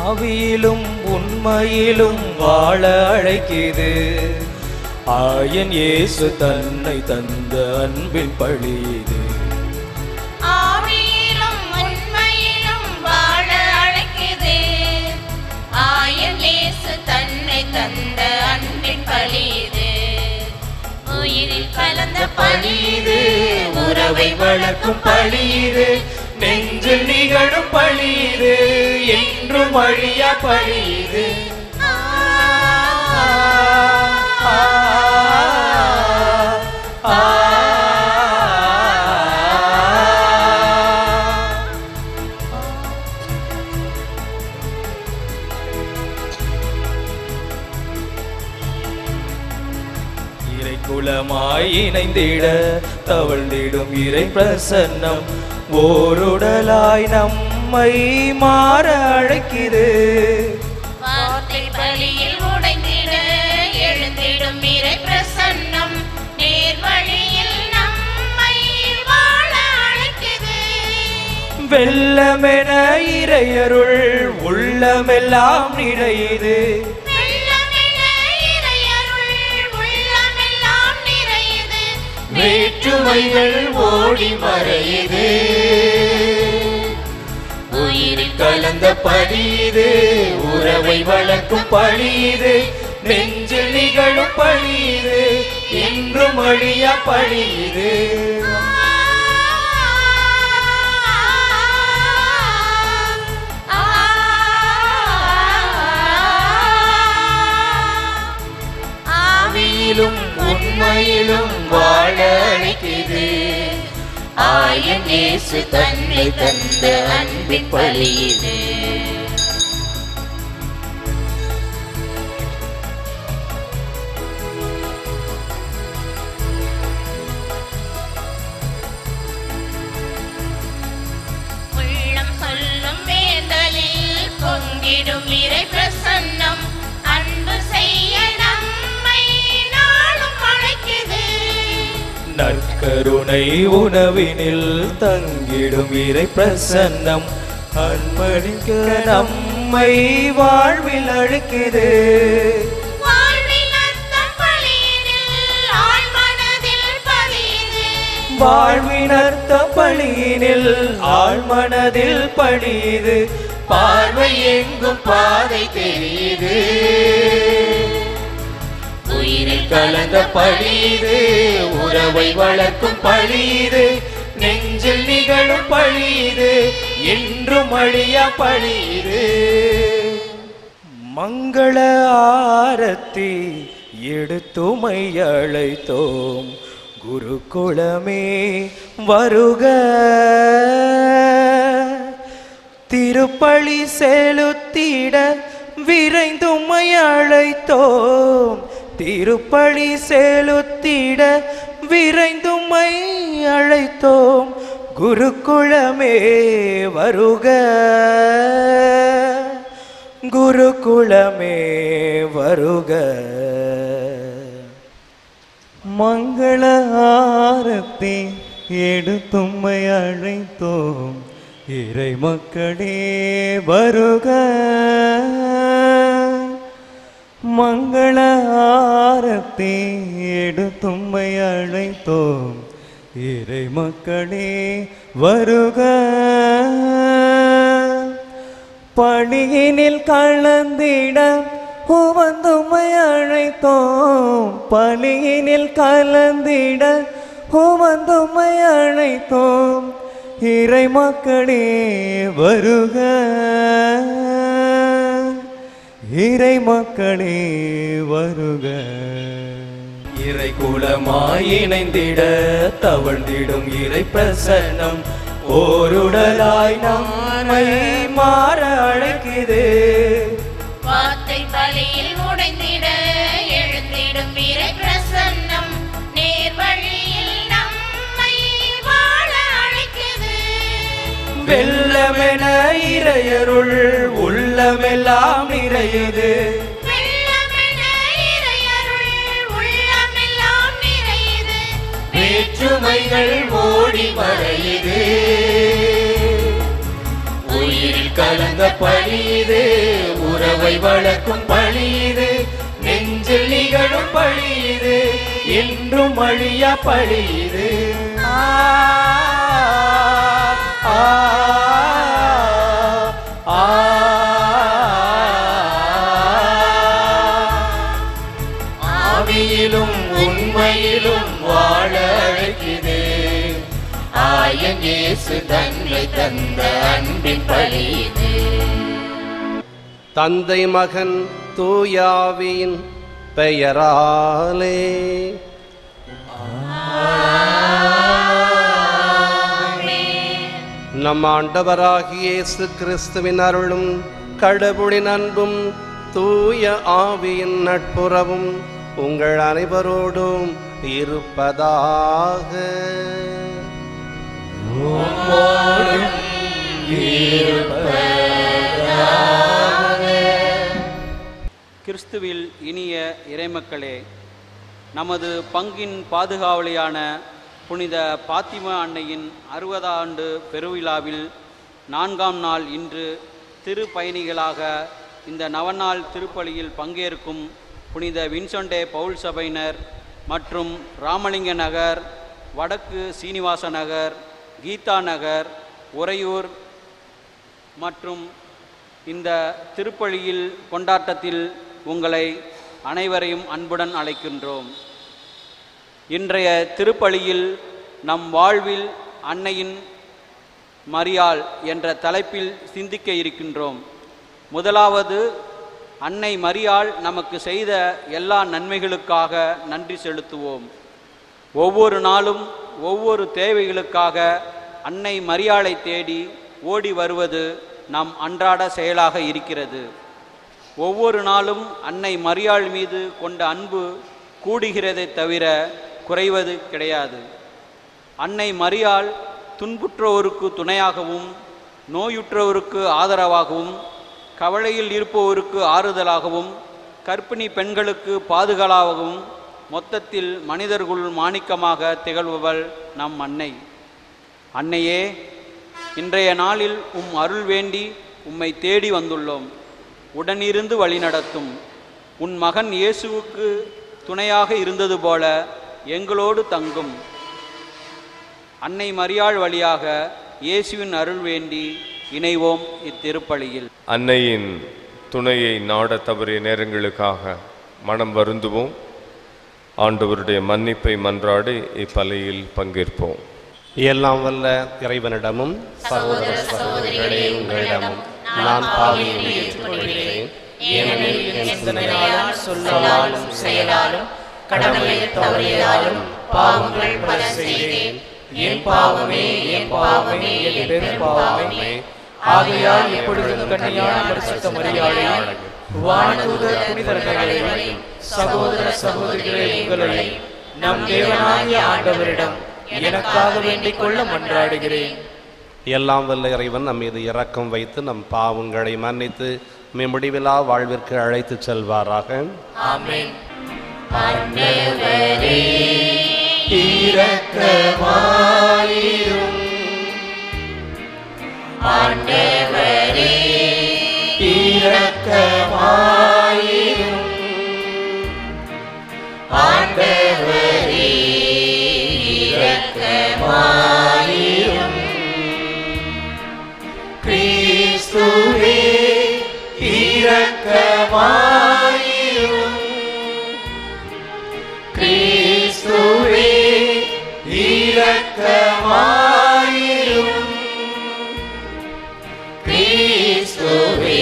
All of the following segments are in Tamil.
ஆவியிலும் உண்மையிலும் வாழ அழைக்குது. ஆயன் இயேசு தன்னை தந்த அன்பின் பழியுது. ஆவியிலும் உண்மையிலும் வாழ அழைக்குது. ஆயன் இயேசு தன்னை தந்த அன்பின் பழியுது. உயிரில் கலந்த பழியுது, உறவை வளர்க்கும் பழியுது, நெஞ்சில் நிகழும் பழியுது, என்றும் அழியா பழியுது. குலமாய் இணைந்திட தவழ்ந்திடும் இறை பிரசன்னம் ஓருடலாய் நம்மை மாற அழைக்குது. வார்த்தை பலியில் உடைந்திட எழுந்திடும் இறை பிரசன்னம் நேர்வழியில் நம்மை வாழ அழைக்குது. வெள்ளமென இறையருள் உள்ளமெல்லாம் நிறையுது. வேற்றுமைகள் ஓடி மறையுது. உயிரில் கலந்த பழியுது, உறவை வளர்க்கும் பழியுது, நெஞ்சில் நிகழும் பழியுது, என்றும் அழியா பழியுது. ஆவியிலும் உண்மையிலும் வாழ அழைக்குது. ஆயன் இயேசு தன்னை தந்த அன்பின் பழியுது. உள்ளம் சொல்லும் வேதலில் பொங்கிடும் இறை பிரசன்னம் அன்பு செய்ய நற்கருணை உணவினில் தங்கிடும் இறை பிரசன்னம் அன்பளிக்க நம்மை வாழ்வில் அழைக்குது. வாழ்வினர்த்த பழியினில் ஆழ்மனதில் படியுது. பார்வை எங்கும் பாதை தெரியுது. உயிரில் கலந்த பழியுது, உறவை வளர்க்கும் பழியுது, நெஞ்சில் நிகழும் பழியுது, என்றும் அழியா பழியுது. மங்கள ஆரத்தி எடுத்துமை அழைத்தோம், குருகுலமே வருக. திருப்பலி செலுத்திட விரைந்துமை அழைத்தோம், திருப்பலி செலுத்திட விரைந்துமை அழைத்தோம், குருகுலமே வருக, குருகுலமே வருக. மங்கள ஆரத்தி எடுத்தும்மை அழைத்தோம், இறை மக்களே வருக. மங்கள ஆரத்தி எடுத்தும்மை அழைத்தோம், இறை மக்களே வருக. பழியினில் கலந்திட உவந்தும்மை அழைத்தோம், பழியினில் கலந்திட உவந்தும்மை அழைத்தோம், இறை மக்களே வருக, இறை மக்களே வருக. இறை குலமாய் இணைந்திட தவழ்ந்திடும் இறை பிரசன்னம் ஓருடலாய் நம்மை மாற அழைக்குது. வார்த்தை பலியில் உடைந்திட எழுந்திடும் இறை பிரசன்னம் நேர்வழியில் நம்மை வாழ அழைக்குது. வெள்ளமென இறையருள் உள்ளமெல்லாம் நிறையுது. வேற்றுமைகள் ஓடி மறையுது. உயிரில் கலந்த பழி இது, உறவை வளர்க்கும் பழி இது, நெஞ்சில் நிகழும் பழி இது, என்றும் அழியா பழி இது. ஆவியிலும் உண்மையிலும் வாழ அழைக்குது, ஆயன் இயேசு தன்னை தந்த அன்பின் பழி இது. தந்தை மகன் தூயாவியின் பெயராலே நம் ஆண்டவராகிய இயேசு கிறிஸ்துவின் அருளும் கடவுளின் அன்பும் தூய ஆவியின் நட்புறவும் உங்கள் அனைவரோடும் இருப்பதாக. கிறிஸ்துவில் இனிய இறைமக்களே, நமது பங்கின் பாதுகாவலியான புனித பாத்திமா அன்னையின் 60 ஆண்டு பெருவிழாவில் 4ஆம் நாள் இன்று திருப்பயணிகளாக இந்த நவநாள் திருப்பலியில் பங்கேற்கும் புனித வின்சென்ட் பவுல் சபையினர் மற்றும் ராமலிங்க நகர், வடக்கு சீனிவாச நகர், கீதா நகர், உறையூர் மற்றும் இந்த திருப்பலியில் கொண்டாட்டத்தில் உங்களை அனைவரையும் அன்புடன் அழைக்கின்றோம். இன்றைய திருப்பலியில் நம் வாழ்வில் அன்னையின் மரியாள் என்ற தலைப்பில் சிந்திக்க இருக்கின்றோம். முதலாவது, அன்னை மரியாள் நமக்கு செய்த எல்லா நன்மைகளுக்காக நன்றி செலுத்துவோம். ஒவ்வொரு நாளும் ஒவ்வொரு தேவைகளுக்காக அன்னை மரியாளை தேடி ஓடி வருவது நம் அன்றாட செயலாக இருக்கிறது. ஒவ்வொரு நாளும் அன்னை மரியாள் மீது கொண்ட அன்பு கூடுகிறதை தவிர குறைவது கிடையாது. அன்னை மரியாள் துன்புற்றோருக்கு துணையாகவும், நோயுற்றோருக்கு ஆதரவாகவும், கவலையில் இருப்பவருக்கு ஆறுதலாகவும், கர்ப்பிணி பெண்களுக்கு பாதுகாவலாகவும், மொத்தத்தில் மனிதர்களுள் மாணிக்கமாக திகழ்பவள் நம் அன்னை. அன்னையே, இன்றைய நாளில் அருள் வேண்டி உம்மை தேடி வந்துள்ளோம். உடனிருந்து வழிநடத்தும். உன் மகன் இயேசுவுக்கு துணையாக இருந்தது போல எங்களோடு தங்கும். அன்னை மரியாள் வழியாக இயேசுவின் அருள் வேண்டி இணைவோம் இத்திருப்பலியில். அன்னையின் துணையை நாட தவறிய நேரங்களுக்காக மனம் வருந்துவோம். ஆண்டவருடைய மன்னிப்பை மன்றாடி இப்பலியில் பங்கேற்போம். எல்லாம் வல்ல இறைவனிடமும் சகோதர சகோதரிகளே, உங்களிடமும் நான் பாவியை ஏற்றுக்கொள்கிறேன். ஏனெனில் என் சிந்தனையாலும் சொல்லாலும் செயலாலும் கடமையை தவறியதாலும் பாவங்கள் பல செய்தேன். என் பாவமே, என் பாவமே, என் பெரும் பாவமே. ஆகையால் இப்பொழுது கன்னியான பரிசுத்த மரியாளை, வானதூதர் புனிதர்களே, சகோதர சகோதரிகளே, உங்களை நம் தேவனாகிய ஆண்டவரிடம் எனக்காக வேண்டிக் கொள்ள மன்றாடுகிறேன். எல்லாம் வல்ல இறைவன் நம் மீது இரக்கம் வைத்து நம் பாவங்களை மன்னித்து முடிவிலா வாழ்விற்கு அழைத்து செல்வாராக. ஆமென். ஆண்டவரே, இரக்கமாயிரும். ஆண்டவரே, இரக்கமாயிரும். ஆண்டவரே, இரக்கமாயிரும். கிறிஸ்துவே, இரக்கமாயிரும். கிறிஸ்துவே, இரக்கமாயிரும். கிறிஸ்துவே,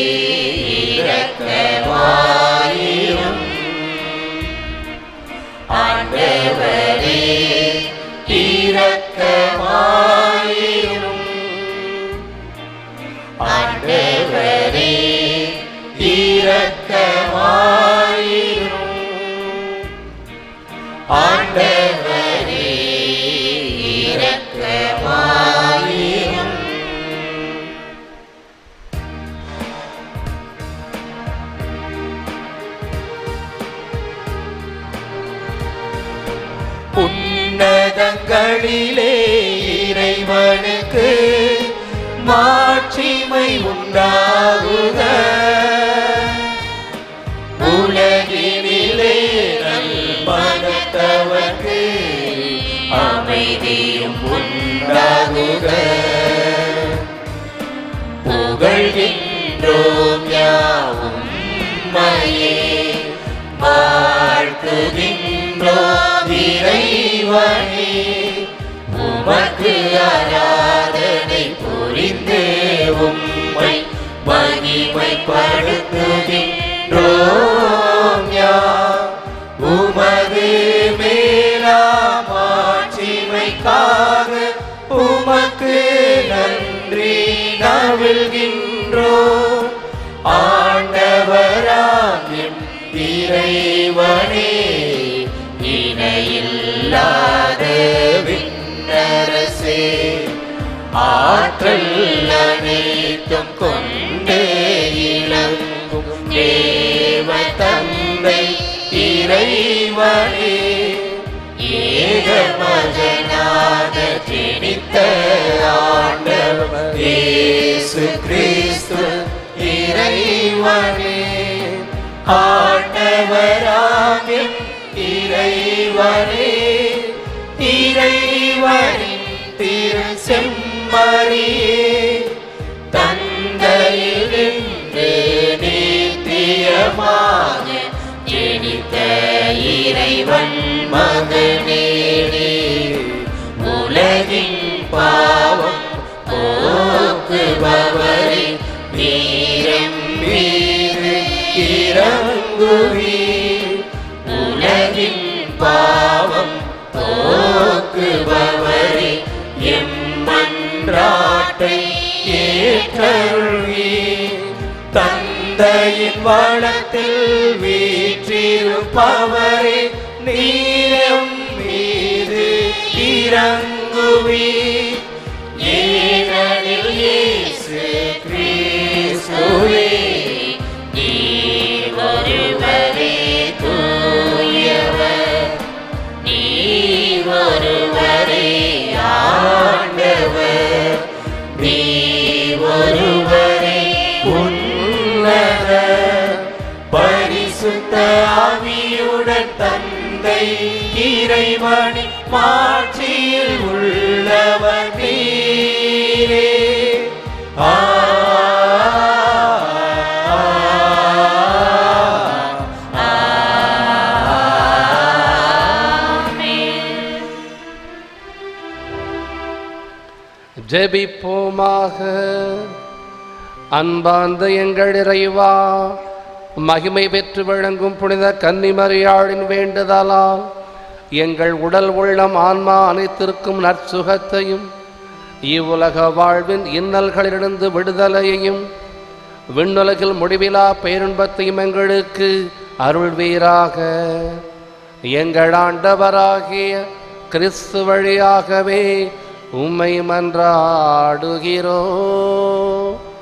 இரக்கமாயிரும். ஆண்டவரே, இரக்கமாயிரும். ஆண்டவரே, இரக்கமாயிரும். ஆண்டவரே, இரக்கமாயிரும். உன்னதங்களிலே இறைவனுக்கு மாட்சி மாட்சிமை உண்டாகுக. உலகினிலே நல்மனத்தவர்க்கு அமைதியும் உண்டாகுக. புகழ்கின்றோம் யாவும் உம்மையே, வாழ்த்துகின்றோம் இறைவனே. உமக்கு ஆராதனை புரிந்து உம்மை மகிமைப்படுத்துகின்றோம் யாம். உமது மேலாம் ஆட்சிமைக்காக உமக்கு நன்றி நவிழ்கின்றோம். ஆண்டவராம் எம் இறைவனே, இணையில்லாத விண்ணரசே, ஆற்றல் அனைத்தும் கொண்டு இளங்கும் தேவ தந்தை இறைவனே, ஏக மகனாக ஜனித்த ஆண்டவர் இயேசு கிறிஸ்து இறைவனே. ஆண்டவராம் எம் இறைவனே, இறைவனின் திரு செம்மறியே, தந்தையிலிருந்து நித்தியமாக ஜனித்த இறைவன் மகனே, உலகின் பாவம் போக்குபவரே, நீரம் மீது இறங்குவீர். உலகின் பாவம் போக்குபவரே, எம் மன்றாட்டை ஏற்றருள்வீர். தந்தையின் வளத்தில் வீற்றிருப்பவரே, நீரம் மீது இறங்குவீர். ஏனெனில் இயேசு கிறிஸ்துவே, நீர் ஒருவரே தூயவர், நீர் ஒருவரே ஆண்டவர், நீர் ஒருவரே உன்னதர். பரிசுத்த ஆவியுடன் தந்தை இறைவனி மாட்சியில் உள்ளவர் நீரே. ஜெபிப்போமாக. அன்பார்ந்த எங்கள் இறைவா, மகிமை பெற்று விளங்கும் புனித கன்னிமரியாளின் வேண்டுதலால் எங்கள் உடல் உள்ளம் ஆன்மா அனைத்திற்கும் நற்சுகத்தையும் இவ்வுலக வாழ்வின் இன்னல்களிலிருந்து விடுதலையையும் விண்ணுலகில் முடிவிலா பேரின்பத்தையும் எங்களுக்கு அருள்வீராக. எங்கள் ஆண்டவராகிய கிறிஸ்து வழியாகவே உம்மை மன்றாடுகிறோம்.